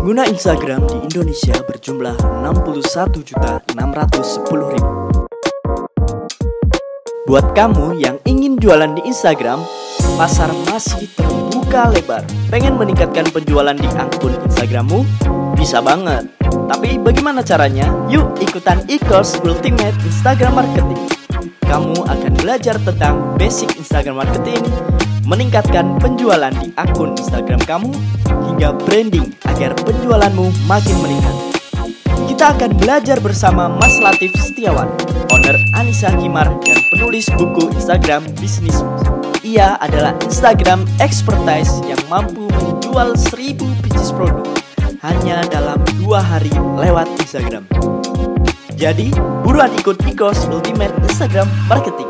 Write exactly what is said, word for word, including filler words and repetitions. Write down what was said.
Pengguna Instagram di Indonesia berjumlah enam puluh satu juta enam ratus sepuluh ribu. Buat kamu yang ingin jualan di Instagram, pasar masih terbuka lebar. Pengen meningkatkan penjualan di akun Instagrammu? Bisa banget. Tapi bagaimana caranya? Yuk ikutan e-course Ultimate Instagram Marketing. Kamu akan belajar tentang basic Instagram marketing, meningkatkan penjualan di akun Instagram kamu, hingga branding agar penjualanmu makin meningkat. Kita akan belajar bersama Mas Latif Setiawan, owner Anissa Kimar dan penulis buku Instagram Bisnis. Ia adalah Instagram expertise yang mampu menjual seribu bisnis produk hanya dalam dua hari lewat Instagram. Jadi, buruan ikut e-course Ultimate Instagram Marketing.